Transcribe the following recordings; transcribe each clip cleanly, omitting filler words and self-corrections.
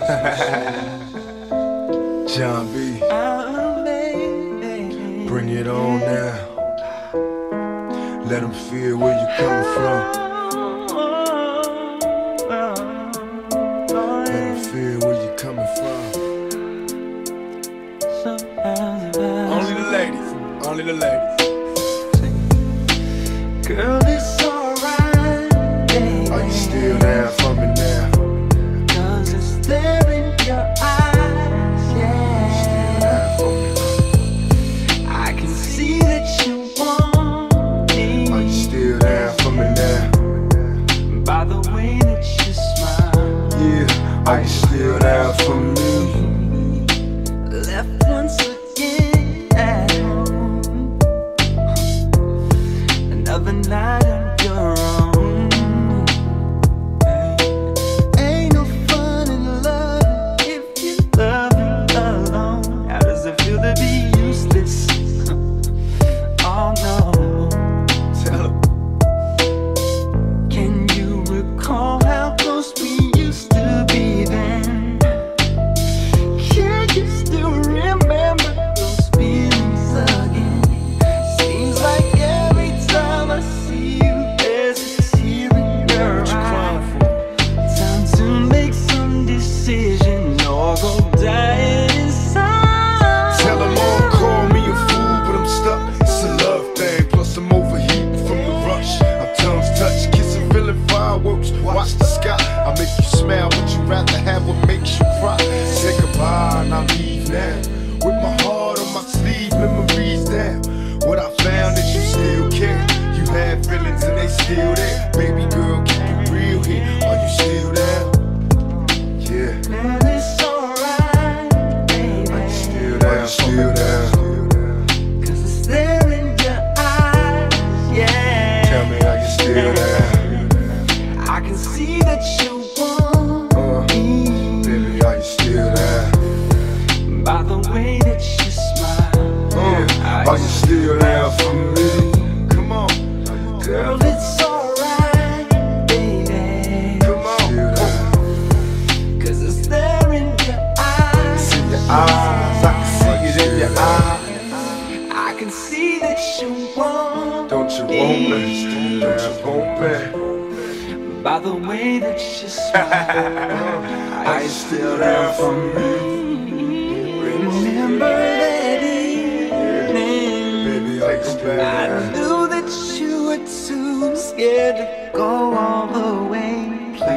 John B, bring it on now. Let them feel where you coming from. Let them feel where you coming from. Only the ladies, only the ladies. Girl, it's alright, baby. Are you still there for me now? Cause it's there in your eyes, yeah. I can see that you want me. Are you still there for me now? By the way that you smile. Yeah, are you still there for me? Left once again at home. Another night on your own. Ain't no fun in love if you love it alone. How does it feel to be useless? Oh no. Tell 'em. Can you recall how close we used to be then? Can you still remember those feelings again? Seems like every time I see you, there's a tear in your What you eye. crying for? Time to make some decision or go dying inside. Tell them all, call me a fool, but I'm stuck. It's a love thing, plus I'm overheating from the rush. Our tongues touch, kissing, feeling fireworks. Watch the sky, I make you smile. Would you rather have what makes you cry? Say goodbye and I leave now. With my heart on my sleeve, memories down. What I found is you still care. You had feelings and they still there. Baby girl, keep it real here. Are you still there? Yeah. And it's alright, baby. Are you still there? Are you still there? Cause it's there in your eyes, yeah. Tell me, are you still there? I can see that you want me. Baby, are you still there? By the way that you smile. Are you still there for me? Come on, Girl, it's alright, baby. come on. Cause it's there in your eyes. In your eyes, I can see it in your eyes. I can see that you want Don't you want me? Don't you want me? by the way that you smile. Are you still there for me? Remember that evening, Baby, are you still I there? knew that you were too scared to go all the way.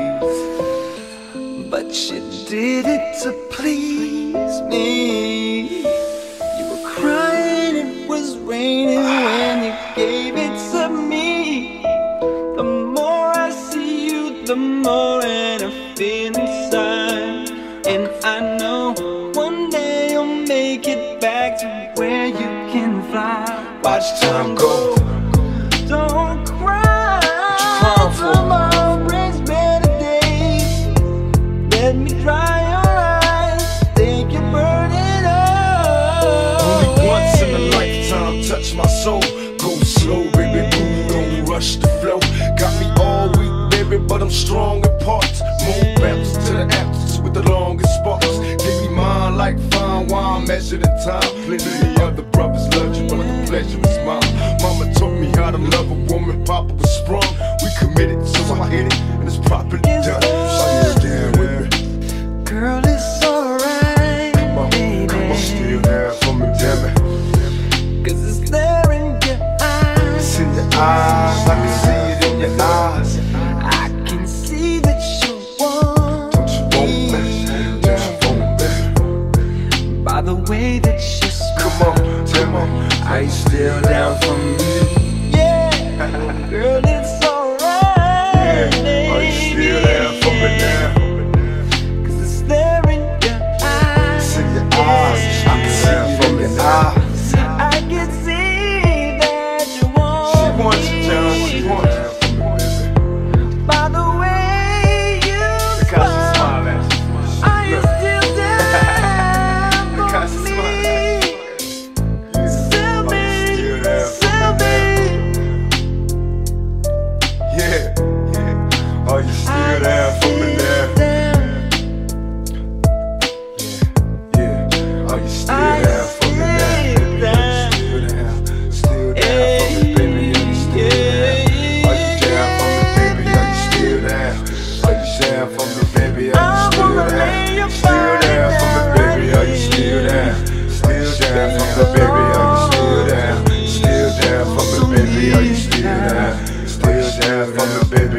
Please. But you did it to please me. You were crying, it was raining when you gave it to me. The more I see you, the more and I feel inside. And I know one day you'll make it back to where you can fly. Watch time go, don't cry. crying for? Tomorrow brings better days. Let me dry your eyes, take your burden up. Only once in a lifetime, touch my soul. Go slow, baby, boo, don't rush the flow. Got me all weak, baby, but I'm strong in parts. More bounce to the apps with the longest sparks. Give me mine like fine wine, measured in time. Plenty of other brothers love you, but the pleasure is mine. Mama taught me how to love a woman, Papa was sprung. We committed, so I hit it, and it's properly done. Are you stand with me? Girl, it's alright, Come on, baby. still there for me, damn it. Cause it's there in your eyes. It's in your eyes, I can see it in your eyes. I can see that you want Don't you want me? Don't you want me? by the way that you smile. Come on, tell me, are you still down for me? Yeah,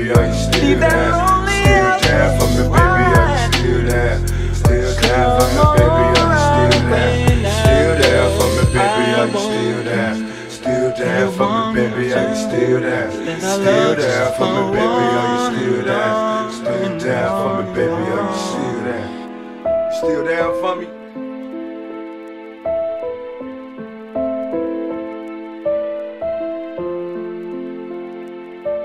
Are you still there? Still there for me, baby? Are you still there? Still there for me, baby? Are you still there? Still there for me, baby? Are you still there? Still there for me, baby? Are you still there? Still there for me, baby? Are you still there? Still there for me, baby? Are you still there? Still there for me?